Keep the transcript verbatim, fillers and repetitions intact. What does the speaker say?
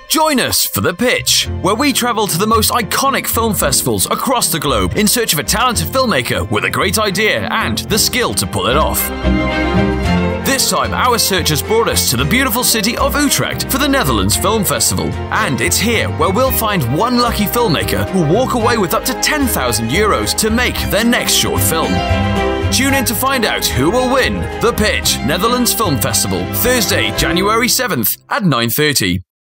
Join us for The Pitch, where we travel to the most iconic film festivals across the globe in search of a talented filmmaker with a great idea and the skill to pull it off. This time, our search has brought us to the beautiful city of Utrecht for the Netherlands Film Festival. And it's here where we'll find one lucky filmmaker who'll walk away with up to ten thousand euros to make their next short film. Tune in to find out who will win The Pitch Netherlands Film Festival, Thursday, January seventh at nine thirty.